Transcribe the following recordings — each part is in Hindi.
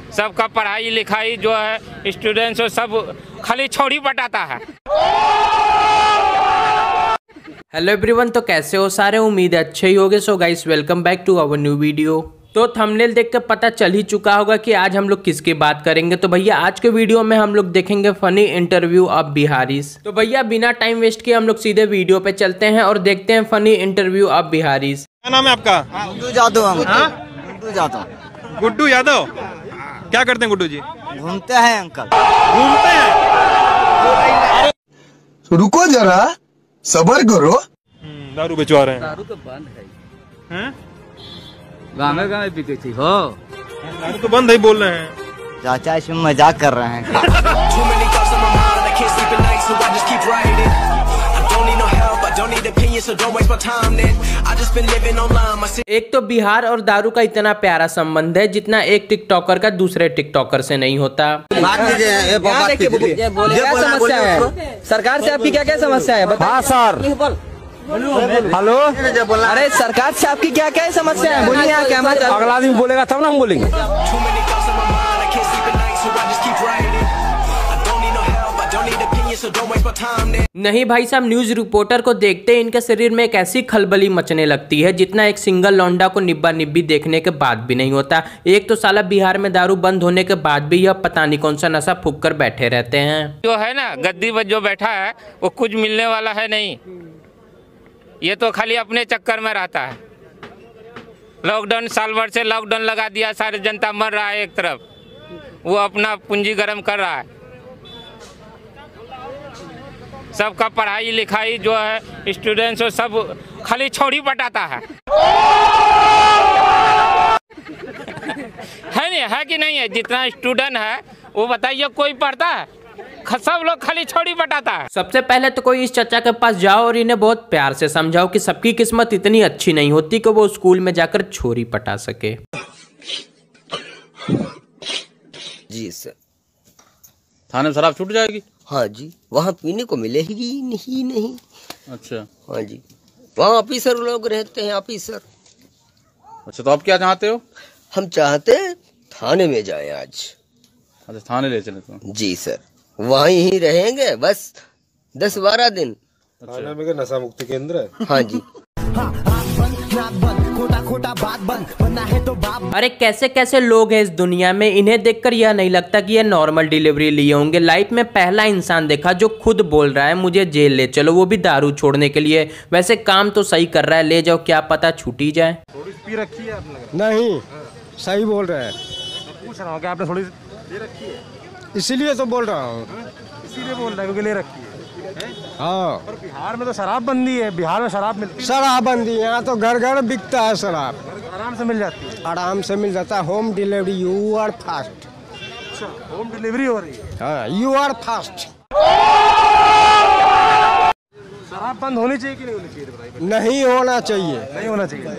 सबका पढ़ाई लिखाई जो है स्टूडेंट्स सब खाली छोड़ी पटाता है। हेलो एवरीवन, तो कैसे हो सारे? उम्मीद है अच्छे ही होगे। So guys, welcome back to our new video. तो थंबनेल देख के पता चल ही चुका होगा कि आज हम लोग किसकी बात करेंगे। तो भैया आज के वीडियो में हम लोग देखेंगे फनी इंटरव्यू ऑफ बिहारीज। तो भैया बिना टाइम वेस्ट किए हम लोग सीधे वीडियो पे चलते हैं और देखते हैं फनी इंटरव्यू ऑफ बिहारीज। क्या नाम है आपका? गुड्डू यादव। गुड्डू यादव। गुड्डू यादव, क्या करते हैं गुड्डू जी? घूमते हैं अंकल। घूमते हैं? रुको जरा, सबर करो। दारू बेचवा रहे हैं? दारू तो बंद है, गाँव गाँव बिके थी हो। दारू तो बंद है बोल रहे हैं। चाचा इसमें मजाक कर रहे हैं। एक तो बिहार और दारू का इतना प्यारा संबंध है जितना एक टिकटॉकर का दूसरे टिकटॉकर से नहीं होता। समस्या है सरकार से आपकी क्या क्या समस्या है? हाँ सर, हेलो। अरे सरकार से आपकी क्या क्या समस्या है? बोलिए। अगला आदमी बोलेगा तब ना हम बोलेंगे। नहीं भाई साहब, न्यूज रिपोर्टर को देखते ही इनके शरीर में एक ऐसी खलबली मचने लगती है जितना एक सिंगल लौंडा को निब्बा निब्बी देखने के बाद भी नहीं होता। एक तो साला बिहार में दारू बंद होने के बाद भी यह पता नहीं कौन सा नशा फूंक कर बैठे रहते हैं। जो है ना गद्दी पर जो बैठा है वो कुछ मिलने वाला है नहीं। ये तो खाली अपने चक्कर में रहता है। लॉकडाउन साल भर से लॉकडाउन लगा दिया, सारी जनता मर रहा है एक तरफ, वो अपना पूंजी गर्म कर रहा है। सबका पढ़ाई लिखाई जो है स्टूडेंट्स सब खाली छोड़ी पटाता है नहीं है कि नहीं है? जितना स्टूडेंट है वो बताइए, कोई पढ़ता है? सब लोग खाली छोड़ी पटाता है। सबसे पहले तो कोई इस चचा के पास जाओ और इन्हें बहुत प्यार से समझाओ कि सबकी किस्मत इतनी अच्छी नहीं होती कि वो स्कूल में जाकर छोरी पटा सके। जी सर। थाने में शराब छूट जाएगी? हाँ जी, वहाँ पीने को मिलेगी नहीं। अच्छा। हाँ जी, वहाँ ऑफिसर लोग रहते हैं, ऑफिसर। अच्छा, तो आप क्या चाहते हो? हम चाहते हैं थाने में जाएं आज। अच्छा, थाने ले चले तो? जी सर, वहीं ही रहेंगे बस 10-12 दिन। थाने में नशा मुक्ति केंद्र है? हाँ जी। अरे कैसे कैसे लोग हैं इस दुनिया में, इन्हें देखकर यह नहीं लगता कि ये नॉर्मल डिलीवरी लिए होंगे। लाइफ में पहला इंसान देखा जो खुद बोल रहा है मुझे जेल ले चलो, वो भी दारू छोड़ने के लिए। वैसे काम तो सही कर रहा है, ले जाओ, क्या पता छूटी जाए। थोड़ी पी रखी है आपने? नहीं, सही बोल रहे हैं। पूछ रहा हूँ कि आपने थोड़ी ले रखी है? इसीलिए तो बोल रहा हूँ। इसीलिए बोल रहा है क्योंकि ले रखी है। हाँ, पर बिहार में तो शराबबंदी है, बिहार में शराब मिलती है? शराबबंदी यहाँ तो घर घर बिकता है शराब। आराम से मिल जाती है? आराम से मिल जाता है। Home delivery, you are fast. अच्छा, होम डिलीवरी हो रही है? हाँ, यू आर फास्ट। शराब बंद होनी चाहिए कि नहीं होनी चाहिए? नहीं होना चाहिए। नहीं होना चाहिए।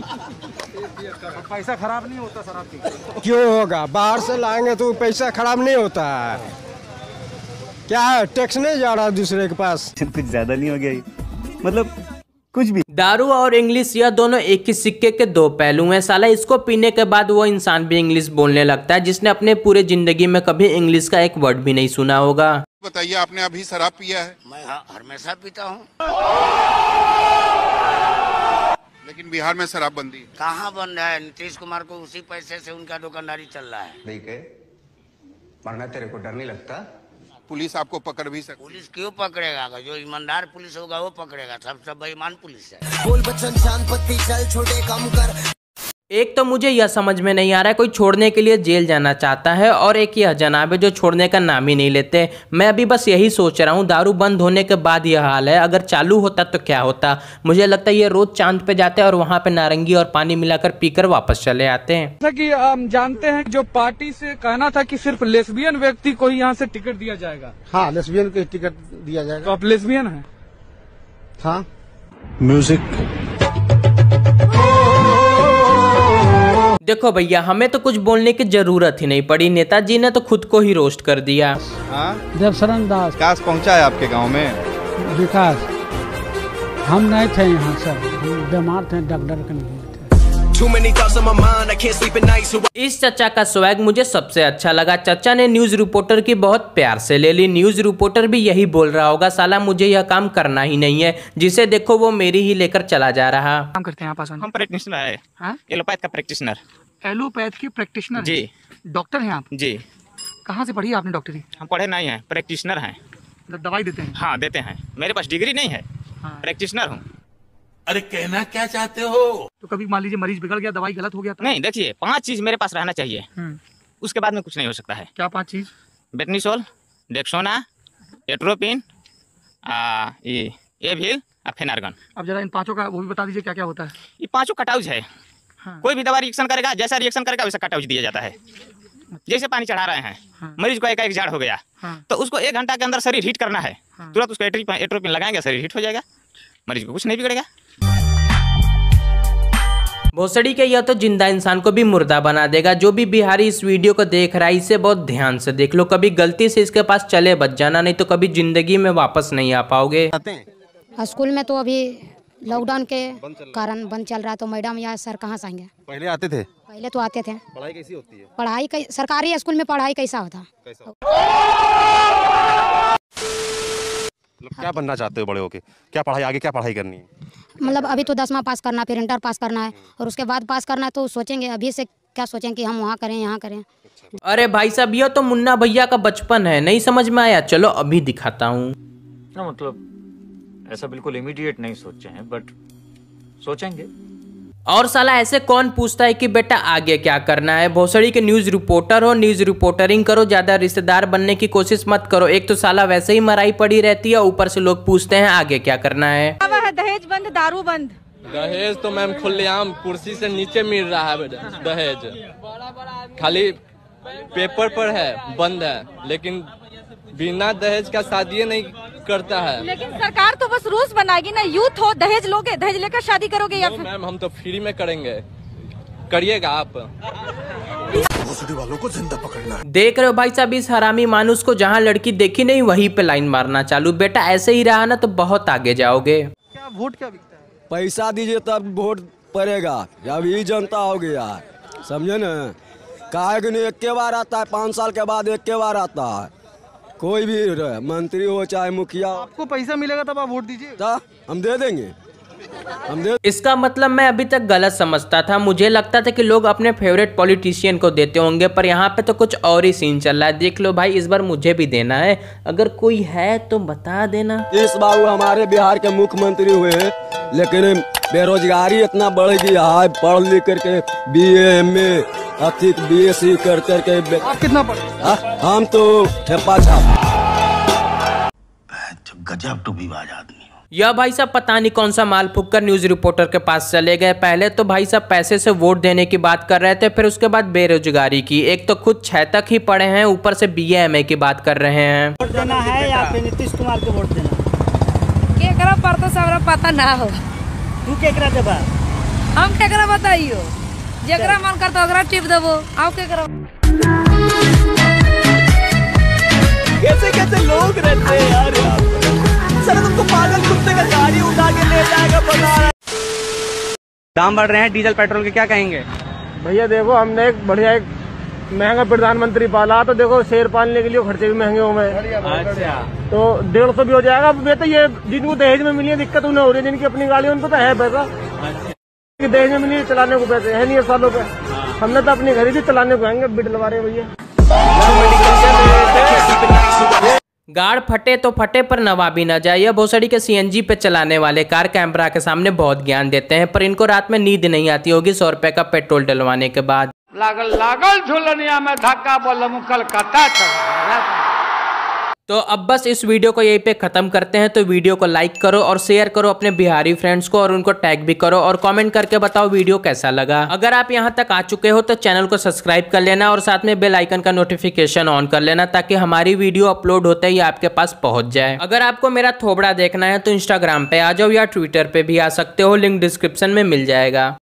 पैसा खराब नहीं होता शराब पी? क्यों होगा? बाहर से लाएंगे तो पैसा खराब नहीं होता है। क्या है, टैक्स नहीं जा रहा दूसरे के पास? कुछ ज्यादा नहीं हो गया ये? मतलब कुछ भी। दारू और इंग्लिश यह दोनों एक ही सिक्के के दो पहलू हैं। साला इसको पीने के बाद वो इंसान भी इंग्लिश बोलने लगता है जिसने अपने पूरे जिंदगी में कभी इंग्लिश का एक वर्ड भी नहीं सुना होगा। बताइए, आपने अभी शराब पिया है? मैं हमेशा पीता हूँ। लेकिन बिहार में शराबबंदी कहाँ बंद है? नीतीश कुमार को उसी पैसे से उनका दुकानदारी चल रहा है। देखे, वरना तेरे को डर नहीं लगता? पुलिस आपको पकड़ भी सकती? पुलिस क्यों पकड़ेगा? जो ईमानदार पुलिस होगा वो पकड़ेगा। सब बेईमान पुलिस है। बोल बच्चन शांत पत्ती चल छोटे कम कर। एक तो मुझे यह समझ में नहीं आ रहा है कोई छोड़ने के लिए जेल जाना चाहता है, और एक यह जनाब है जो छोड़ने का नाम ही नहीं लेते। मैं अभी बस यही सोच रहा हूँ, दारू बंद होने के बाद यह हाल है, अगर चालू होता तो क्या होता। मुझे लगता है ये रोज चांद पे जाते हैं और वहाँ पे नारंगी और पानी मिलाकर पीकर वापस चले आते हैं। जैसा कि हम जानते हैं जो पार्टी से कहना था कि सिर्फ लेस्बियन व्यक्ति को ही यहाँ से टिकट दिया जाएगा। हाँ, लेस्बियन को टिकट दिया जाएगा। तो आप लेस्बियन हैं? हाँ। म्यूजिक। देखो भैया, हमें तो कुछ बोलने की जरूरत ही नहीं पड़ी, नेताजी ने तो खुद को ही रोस्ट कर दिया। देवशरण दास विकास पहुंचा है आपके गांव में? विकास हम नहीं थे यहाँ सर, बीमार थे, डॉक्टर के नहीं थे। इस चचा का स्वैग मुझे सबसे अच्छा लगा। चचा ने न्यूज रिपोर्टर की बहुत प्यार से ले ली। न्यूज रिपोर्टर भी यही बोल रहा होगा, साला मुझे यह काम करना ही नहीं है, जिसे देखो वो मेरी ही लेकर चला जा रहा। काम करते हैं आप? हम प्रैक्टिशनर है, एलोपैथ का प्रैक्टिशनर। एलोपैथ की प्रैक्टिशनर जी। डॉक्टर हैं आप? जी। कहाँ से पढ़ी आपने डॉक्टरी? हम पढ़े नहीं हैं, प्रैक्टिशनर हैं। दवाई देते हैं? हाँ देते हैं, मेरे पास डिग्री नहीं है, प्रैक्टिशनर हूँ। अरे कहना क्या चाहते हो? तो कभी मान लीजिए मरीज बिगड़ गया, दवाई गलत हो गया तो? नहीं, देखिए 5 चीज मेरे पास रहना चाहिए, उसके बाद में कुछ नहीं हो सकता है। क्या 5 चीज? Betnesol, Dexona, atropine, Avil, Phenergan. अब जरा इन 5 का वो भी बता दीजिए क्या क्या होता है। ये 5 कटाउज है। कोई भी दवा रिएक्शन करेगा, जैसा रिएक्शन करेगा वैसा कटाउज दिया जाता है। जैसे पानी चढ़ा रहे हैं, मरीज को एक जाड़ हो गया, तो उसको 1 घंटा के अंदर शरीर हीट करना है, तुरंत उसको एट्रोपिन लगाएंगे, शरीर हीट हो जाएगा, मरीज को कुछ नहीं बिगड़ेगा। भोसड़ी के यह तो जिंदा इंसान को भी मुर्दा बना देगा। जो भी बिहारी इस वीडियो को देख रहा है, इसे बहुत ध्यान से देख लो। कभी गलती से इसके पास चले बच जाना, नहीं तो कभी जिंदगी में वापस नहीं आ पाओगे। स्कूल में तो अभी लॉकडाउन के कारण बंद चल रहा है, तो मैडम या सर कहाँ से आएंगे? पहले आते थे? पहले तो आते थे। पढ़ाई कैसी होती है? पढ़ाई सरकारी स्कूल में पढ़ाई कैसा होता? क्या बनना चाहते हो बड़े होके? क्या पढ़ाई, आगे क्या पढ़ाई करनी है? मतलब अभी तो 10वां पास करना, फिर इंटर पास करना है, और उसके बाद पास करना है, तो सोचेंगे अभी से क्या सोचेंगे कि हम वहाँ करें यहाँ करें। अरे भाई साहब, यह तो मुन्ना भैया का बचपन है, नहीं समझ में आया? चलो अभी दिखाता हूँ। मतलब ऐसा बिल्कुल इमीडिएट नहीं सोचे हैं, बट सोचेंगे। और साला ऐसे कौन पूछता है कि बेटा आगे क्या करना है? भोसड़ी के न्यूज रिपोर्टर हो, न्यूज रिपोर्टरिंग करो, ज्यादा रिश्तेदार बनने की कोशिश मत करो। एक तो साला वैसे ही मराई पड़ी रहती है, ऊपर से लोग पूछते हैं आगे क्या करना है। दहेज बंद, दारू बंद। दहेज तो मैम खुलेआम कुर्सी से नीचे मिल रहा है। दहेज खाली पेपर पर है, बंद है, लेकिन बिना दहेज का शादी नहीं करता है। लेकिन सरकार तो बस रूल्स बनाएगी ना, यूथ हो दहेज लोगे, दहेज लेकर शादी करोगे या फिर? मैम हम तो फ्री में करेंगे, करिएगा आप। वालों को जिंदा पकड़ना। देख रहे हो भाई साहब, इस हरामी मानुस को जहाँ लड़की देखी नहीं वहीं पे लाइन मारना चालू। बेटा ऐसे ही रहा ना तो बहुत आगे जाओगे। क्या वोट क्या बिकता है? पैसा दीजिए तब वोट पड़ेगा। अब ये जनता होगी यार, समझे न? काहे कि नहीं एक के बार आता है, 5 साल के बाद एक के बार आता है। कोई भी मंत्री हो चाहे मुखिया, आपको पैसा मिलेगा तब आप वोट दीजिए। हम दे देंगे, इसका मतलब मैं अभी तक गलत समझता था। मुझे लगता था कि लोग अपने फेवरेट पॉलिटिशियन को देते होंगे, पर यहाँ पे तो कुछ और ही सीन चल रहा है। देख लो भाई, इस बार मुझे भी देना है, अगर कोई है तो बता देना। इस बार हमारे बिहार के मुख्यमंत्री हुए, लेकिन बेरोजगारी इतना बढ़ गया है, पढ़ लिख करके BA MA अधिक BSc कर करके। आप कितना पढ़े? हम तो ठेपा छाप। गजब टूबीबाज आदमी। यह भाई साहब पता नहीं कौन सा माल फूक कर न्यूज रिपोर्टर के पास चले गए। पहले तो भाई साहब पैसे से वोट देने की बात कर रहे थे, फिर उसके बाद बेरोजगारी की। एक तो खुद 6 तक ही पढ़े हैं, ऊपर से BA MA की बात कर रहे हैं। वोट देना है या फिर नीतीश कुमार को वोट देना? केकरा पर तो सबरा पता ना हो। तू केकरा देबा? हम केकरा बताइयो, जेकरा मन करता ओकरा टिप देबो। आप केकरा? कैसे कैसे लोग रहते हैं यार, सर तुमको पागल कुत्ते का गाड़ी उठा के ले जाएगा बता रहा। दाम बढ़ रहे हैं डीजल पेट्रोल के, क्या कहेंगे? भैया देखो, हमने एक बढ़िया एक महंगा प्रधानमंत्री पाला, तो देखो शेर पालने के लिए खर्चे भी महंगे हो गए। अच्छा, तो 150 भी हो जाएगा। बेटा ये जिनको दहेज में मिली है दिक्कत उन्हें हो रही है, जिनकी अपनी गाड़ी उनको तो है पैसा। दहेज में मिली चलाने को पैसे है नहीं सालों पे। हमने तो अपनी खरीदी चलाने को आएंगे, बिट लगा रहे भैया। गाड़ फटे तो फटे पर नवाबी न जाए। यह भोसड़ी के CNG पे चलाने वाले कार कैमरा के सामने बहुत ज्ञान देते हैं, पर इनको रात में नींद नहीं आती होगी 100 रुपए का पेट्रोल डलवाने के बाद। लागल झुलनिया में धक्का बोल मुकल कता। तो अब बस इस वीडियो को यहीं पे खत्म करते हैं। तो वीडियो को लाइक करो और शेयर करो अपने बिहारी फ्रेंड्स को, और उनको टैग भी करो, और कमेंट करके बताओ वीडियो कैसा लगा। अगर आप यहां तक आ चुके हो तो चैनल को सब्सक्राइब कर लेना, और साथ में बेल आइकन का नोटिफिकेशन ऑन कर लेना, ताकि हमारी वीडियो अपलोड होते ही आपके पास पहुंच जाए। अगर आपको मेरा थोबड़ा देखना है तो इंस्टाग्राम पे आ जाओ या ट्विटर पे भी आ सकते हो, लिंक डिस्क्रिप्शन में मिल जाएगा।